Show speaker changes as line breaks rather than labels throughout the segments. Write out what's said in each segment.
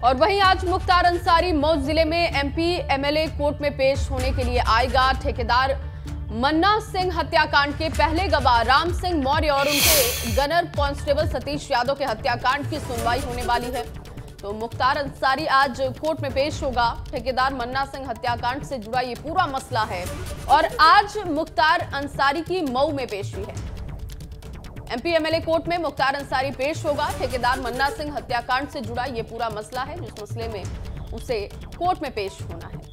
और वहीं आज मुख्तार अंसारी मऊ जिले में एमपी एमएलए कोर्ट में पेश होने के लिए आएगा। ठेकेदार मन्ना सिंह हत्याकांड के पहले गवाह राम सिंह मौर्य और उनके गनर कांस्टेबल सतीश यादव के हत्याकांड की सुनवाई होने वाली है। तो मुख्तार अंसारी आज कोर्ट में पेश होगा। ठेकेदार मन्ना सिंह हत्याकांड से जुड़ा ये पूरा मसला है और आज मुख्तार अंसारी की मऊ में पेशी है। एमपी एमएलए कोर्ट में मुख्तार अंसारी पेश होगा। ठेकेदार मन्ना सिंह हत्याकांड से जुड़ा ये पूरा मसला है, जिस मसले में उसे कोर्ट में पेश होना है।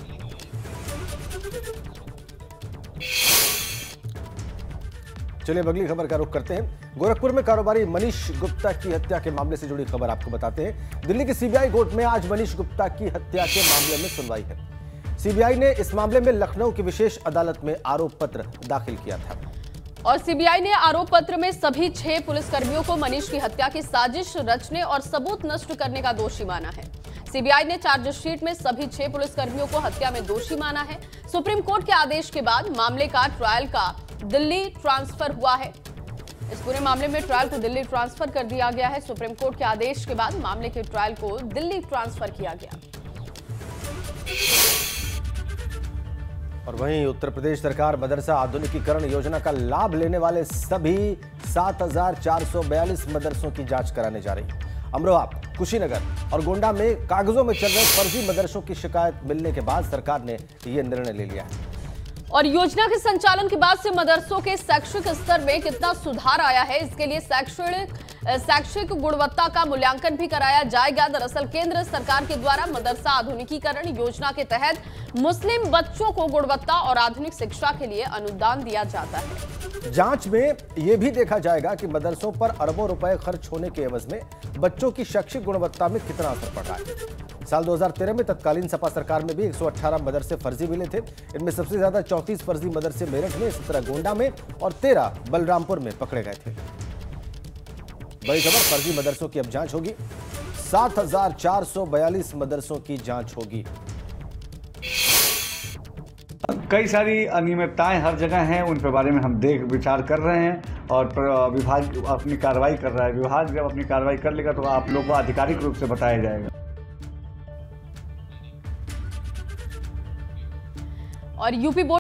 चलिए अगली खबर का रुख करते हैं। गोरखपुर में कारोबारी मनीष गुप्ता की हत्या के मामले से जुड़ी खबर आपको बताते हैं। दिल्ली की सीबीआई कोर्ट में आज मनीष गुप्ता की हत्या के मामले में सुनवाई है। सीबीआई ने इस मामले में लखनऊ की विशेष अदालत में आरोप पत्र दाखिल किया था
और सीबीआई ने आरोप पत्र में सभी 6 पुलिसकर्मियों को मनीष की हत्या की साजिश रचने और सबूत नष्ट करने का दोषी माना है। सीबीआई ने चार्जशीट में सभी 6 पुलिसकर्मियों को हत्या में दोषी माना है। सुप्रीम कोर्ट के आदेश के बाद मामले का ट्रायल का दिल्ली ट्रांसफर हुआ है। इस पूरे मामले में ट्रायल को दिल्ली ट्रांसफर कर दिया गया है। सुप्रीम कोर्ट के आदेश के बाद मामले के ट्रायल को दिल्ली ट्रांसफर किया गया।
और वहीं उत्तर प्रदेश सरकार मदरसा आधुनिकीकरण योजना का लाभ लेने वाले सभी 7,442 मदरसों की जांच कराने जा रही है। अमरोहा, कुशीनगर और गोंडा में कागजों में चल रहे फर्जी मदरसों की शिकायत मिलने के बाद सरकार ने यह निर्णय ले लिया है।
और योजना के संचालन के बाद से मदरसों के शैक्षिक स्तर में कितना सुधार आया है, इसके लिए शैक्षिक गुणवत्ता का मूल्यांकन भी कराया जाएगा। दरअसल केंद्र सरकार के द्वारा मदरसा आधुनिकीकरण योजना के तहत मुस्लिम बच्चों को गुणवत्ता और आधुनिक शिक्षा के लिए अनुदान दिया जाता है।
जांच में यह भी देखा जाएगा कि मदरसों पर अरबों रुपए खर्च होने के एवज में बच्चों की शैक्षिक गुणवत्ता में कितना असर पड़ रहा है। साल 2013 में तत्कालीन सपा सरकार में भी 118 मदरसे फर्जी मिले थे। इनमें सबसे ज्यादा 34 फर्जी मदरसे मेरठ में, 17 गोंडा में और 13 बलरामपुर में पकड़े गए थे। बड़ी खबर, फर्जी मदरसों की अब जांच होगी। 7,442 मदरसों की जांच होगी।
कई सारी अनियमितताएं हर जगह हैं, उन के बारे में हम देख विचार कर रहे हैं और विभाग अपनी कार्रवाई कर रहा है। विभाग जब अपनी कार्रवाई कर लेगा तो आप लोगों को आधिकारिक रूप से बताया जाएगा।
और यूपी बोर्ड